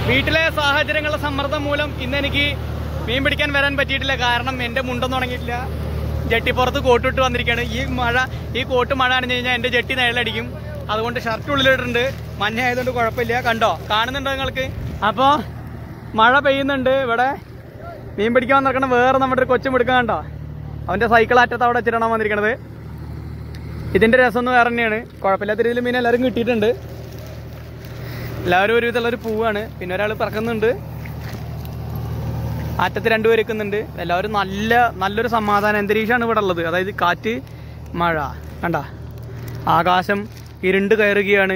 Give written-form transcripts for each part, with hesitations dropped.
വീട്ടിലെ സാഹചര്യങ്ങളുടെ സമ്മർദ്ദം മൂലം ഇന്നെനിക്ക് മീൻ പിടിക്കാൻ വരാൻ പറ്റിയിട്ടില്ല. കാരണം എൻ്റെ മുണ്ടൊന്നും ഉണങ്ങിയിട്ടില്ല. ജെട്ടിപ്പുറത്ത് കോട്ടിട്ട് വന്നിരിക്കുകയാണ്. ഈ കോട്ട് മഴ അണിഞ്ഞു കഴിഞ്ഞാൽ എൻ്റെ ജെട്ടി നിഴലടിക്കും. അതുകൊണ്ട് ഷർട്ട് ഉള്ളിലിട്ടുണ്ട്. മഞ്ഞ ആയതുകൊണ്ട് കുഴപ്പമില്ല. കണ്ടോ, കാണുന്നുണ്ടോ നിങ്ങൾക്ക്? അപ്പോൾ മഴ പെയ്യുന്നുണ്ട്. ഇവിടെ മീൻ പിടിക്കാൻ വന്നിരിക്കണ വേറെ നമ്മുടെ ഒരു കൊച്ചും എടുക്കാൻ കണ്ടോ, അവൻ്റെ സൈക്കിൾ അറ്റത്ത് അവിടെ വെച്ചിട്ടാണ് വന്നിരിക്കണത്. ഇതിൻ്റെ രസമൊന്നും വേറെ തന്നെയാണ്. കുഴപ്പമില്ലാത്ത രീതിയിൽ മീൻ എല്ലാവരും കിട്ടിയിട്ടുണ്ട്. എല്ലാവരും ഒരുവിധമുള്ളൊരു പൂവാണ്. പിന്നെ ഒരാൾ പറക്കുന്നുണ്ട്. അറ്റത്ത് രണ്ടുപേർ വെക്കുന്നുണ്ട്. എല്ലാവരും നല്ലൊരു സമാധാന അന്തരീക്ഷമാണ് ഇവിടെ ഉള്ളത്. അതായത് കാറ്റ്, മഴ, കണ്ട ആകാശം ഇരുണ്ട് കയറുകയാണ്.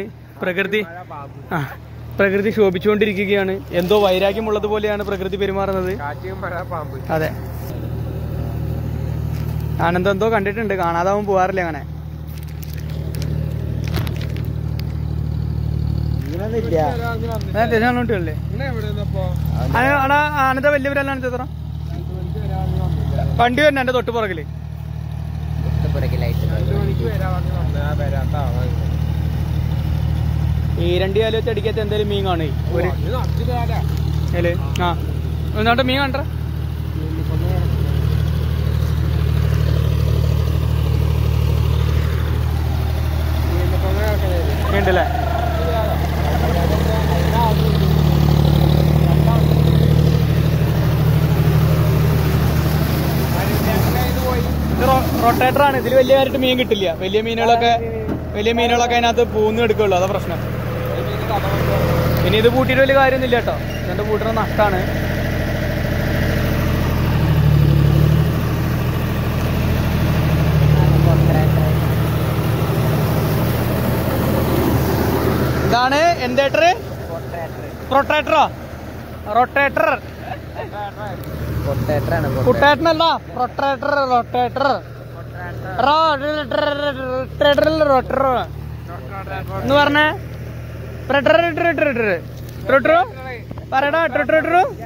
പ്രകൃതി ശോഭിച്ചുകൊണ്ടിരിക്കുകയാണ്. എന്തോ വൈരാഗ്യമുള്ളത് പോലെയാണ് പ്രകൃതി പെരുമാറുന്നത്. അതെ, ഞാനെന്തോ കണ്ടിട്ടുണ്ട്. കാണാതാവും പോവാറില്ല അങ്ങനെ. കുട്ടികളല്ലേ ആനന്ദ വലിയവരല്ലാണ് ചേത്ര വണ്ടി വരണ എന്റെ തൊട്ട് പുറകില്. ഈ രണ്ട് കാലം വെച്ച് അടിക്കാത്ത എന്തായാലും മീൻ കാണേ. ആ ഒന്നാട്ട് മീൻ കണ്ട ഉണ്ടല്ലേ. റൊട്ടേറ്ററാണ്. ഇതിൽ വലിയ കാര്യമായിട്ട് മീൻ കിട്ടില്ല. വലിയ മീനുകളൊക്കെ അതിനകത്ത് പൂന്ന് എടുക്കുള്ളൂ. അതാ പ്രശ്നം. ഇനി ഇത് പൂട്ടിയിട്ട് വലിയ കാര്യമൊന്നുമില്ല കേട്ടോ. ഇതിന്റെ പൂട്ടിന് നഷ്ടമാണ്. ഇതാണ് എന്തേറ്റർ, പ്രൊട്ടേറ്ററോ? റൊട്ടേറ്റർ കുട്ടേട്ടനല്ല, പ്രൊട്ടേറ്റർ. റൊട്ടേറ്റർ റൊട്ടർ എന്ന് പറഞ്ഞേ. പറയടാ.